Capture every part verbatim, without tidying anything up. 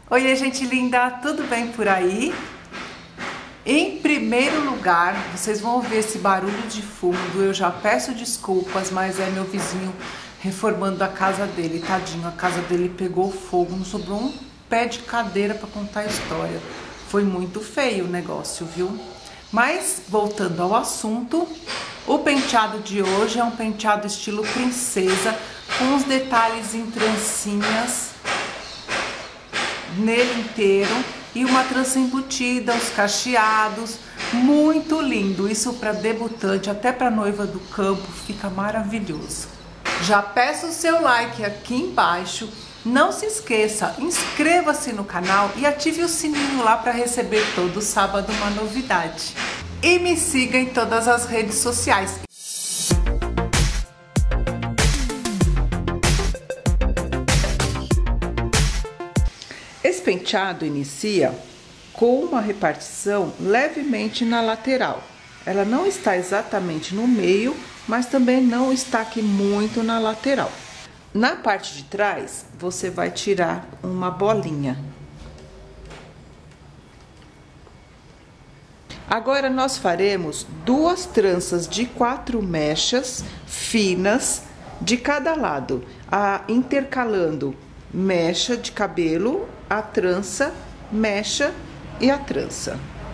Oi, gente linda, tudo bem por aí? Em primeiro lugar, vocês vão ouvir esse barulho de fundo. Eu já peço desculpas, mas é meu vizinho reformando a casa dele. Tadinho, a casa dele pegou fogo, não sobrou um pé de cadeira para contar a história. Foi muito feio o negócio, viu? Mas, voltando ao assunto, o penteado de hoje é um penteado estilo princesa, com os detalhes em trancinhas nele inteiro e uma trança embutida, os cacheados, muito lindo. Isso para debutante, até para noiva do campo, fica maravilhoso. Já peço o seu like aqui embaixo. Não se esqueça, inscreva-se no canal e ative o sininho lá para receber todo sábado uma novidade. E me siga em todas as redes sociais. Esse penteado inicia com uma repartição levemente na lateral. Ela não está exatamente no meio, mas também não está aqui muito na lateral. Na parte de trás, você vai tirar uma bolinha. Agora nós faremos duas tranças de quatro mechas finas de cada lado, a, intercalando mecha de cabelo, a trança, mecha e a trança.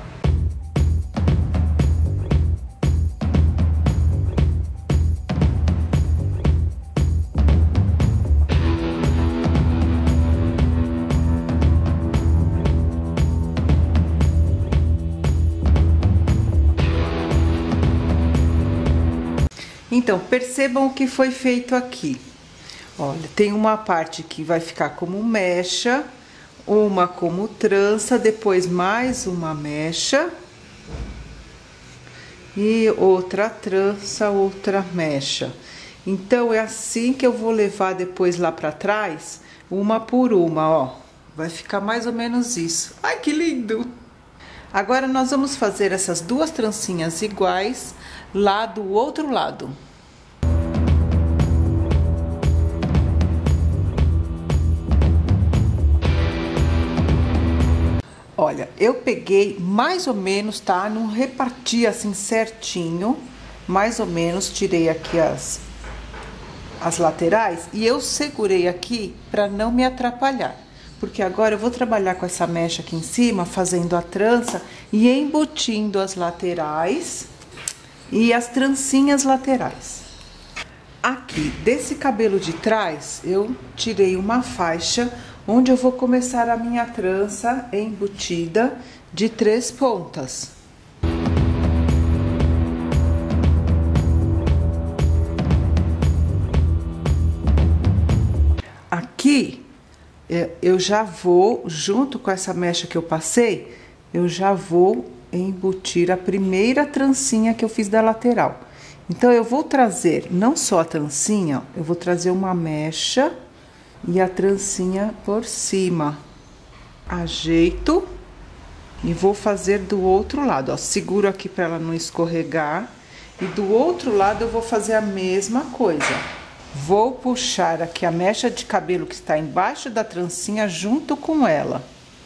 Então, percebam o que foi feito aqui. Olha, tem uma parte que vai ficar como mecha, uma como trança, depois mais uma mecha e outra trança, outra mecha. Então, é assim que eu vou levar depois lá pra trás, uma por uma, ó. Vai ficar mais ou menos isso. Ai, que lindo! Agora, nós vamos fazer essas duas trancinhas iguais lá do outro lado. Olha, eu peguei mais ou menos, tá? Não reparti assim certinho, mais ou menos, tirei aqui as, as laterais e eu segurei aqui para não me atrapalhar. Porque agora eu vou trabalhar com essa mecha aqui em cima, fazendo a trança e embutindo as laterais e as trancinhas laterais. Aqui, desse cabelo de trás, eu tirei uma faixa onde eu vou começar a minha trança embutida de três pontas. Aqui, eu já vou, junto com essa mecha que eu passei, eu já vou embutir a primeira trancinha que eu fiz da lateral. Então, eu vou trazer não só a trancinha, eu vou trazer uma mecha e a trancinha por cima. Ajeito e vou fazer do outro lado, ó. Seguro aqui para ela não escorregar. E do outro lado eu vou fazer a mesma coisa. Vou puxar aqui a mecha de cabelo que está embaixo da trancinha junto com ela.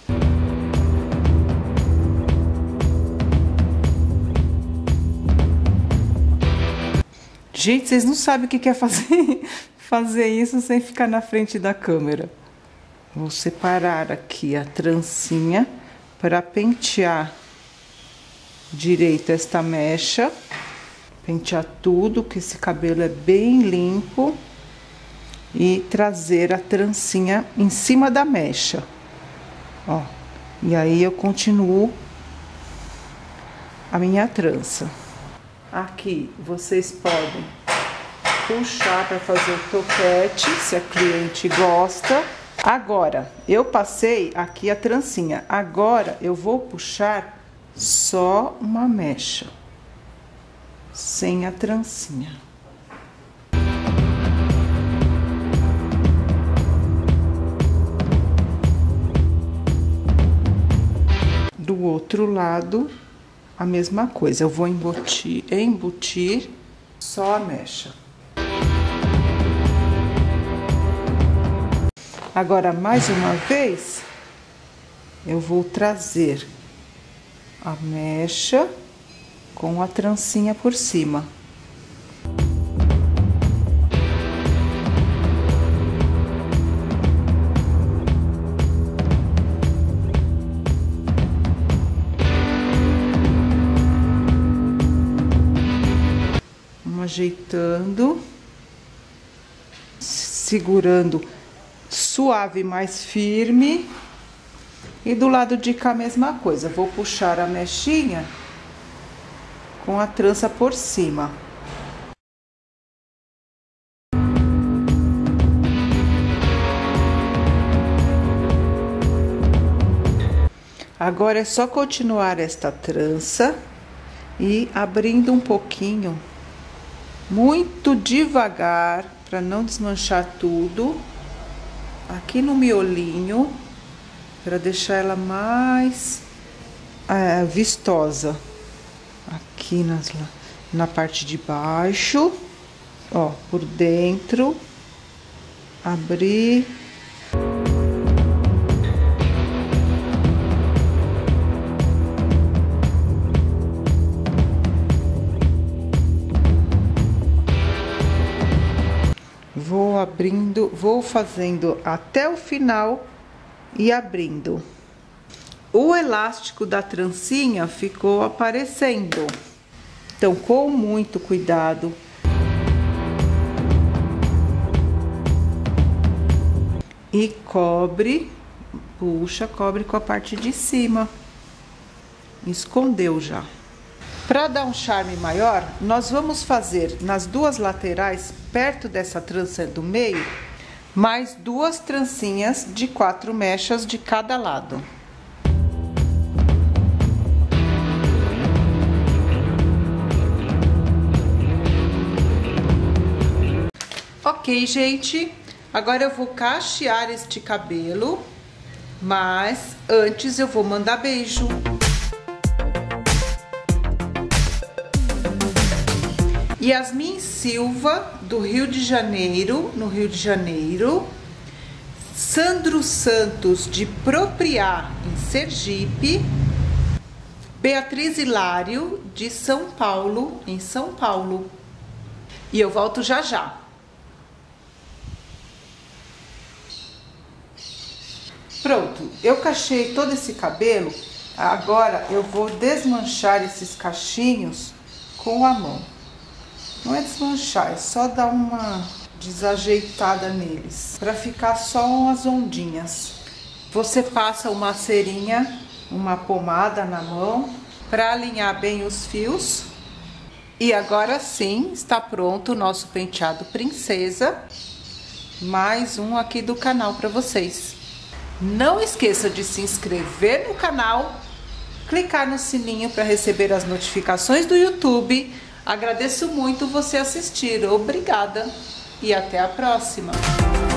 Gente, vocês não sabem o que é fazer, fazer isso sem ficar na frente da câmera. Vou separar aqui a trancinha para pentear direito esta mecha. Pentear tudo, que esse cabelo é bem limpo. E trazer a trancinha em cima da mecha. Ó, e aí eu continuo a minha trança. Aqui vocês podem puxar para fazer o topete, se a cliente gosta. Agora, eu passei aqui a trancinha. Agora, eu vou puxar só uma mecha, sem a trancinha. Do outro lado, a mesma coisa, eu vou embutir, embutir só a mecha. Agora, mais uma vez, eu vou trazer a mecha com a trancinha por cima. Vamos ajeitando, segurando suave, mais firme. E do lado de cá a mesma coisa, vou puxar a mechinha com a trança por cima. Agora é só continuar esta trança e abrindo um pouquinho, muito devagar, para não desmanchar tudo, aqui no miolinho, para deixar ela mais é, vistosa. Aqui nas, na parte de baixo, ó, por dentro, abrir. Vou abrindo, vou fazendo até o final e abrindo. O elástico da trancinha ficou aparecendo. Então, com muito cuidado, e cobre, puxa, cobre com a parte de cima. Escondeu já. Para dar um charme maior, nós vamos fazer nas duas laterais, perto dessa trança do meio, mais duas trancinhas de quatro mechas de cada lado. Ok, gente, agora eu vou cachear este cabelo, mas antes eu vou mandar beijo. Yasmin Silva, do Rio de Janeiro, no Rio de Janeiro. Sandro Santos, de Propriá, em Sergipe. Beatriz Hilário, de São Paulo, em São Paulo. E eu volto já já. Pronto, eu cachei todo esse cabelo. Agora eu vou desmanchar esses cachinhos com a mão. Não é desmanchar, é só dar uma desajeitada neles, para ficar só umas ondinhas. Você passa uma cerinha, uma pomada na mão, para alinhar bem os fios. E agora sim, está pronto o nosso penteado princesa. Mais um aqui do canal para vocês. Não esqueça de se inscrever no canal, clicar no sininho para receber as notificações do YouTube. Agradeço muito você assistir. Obrigada e até a próxima.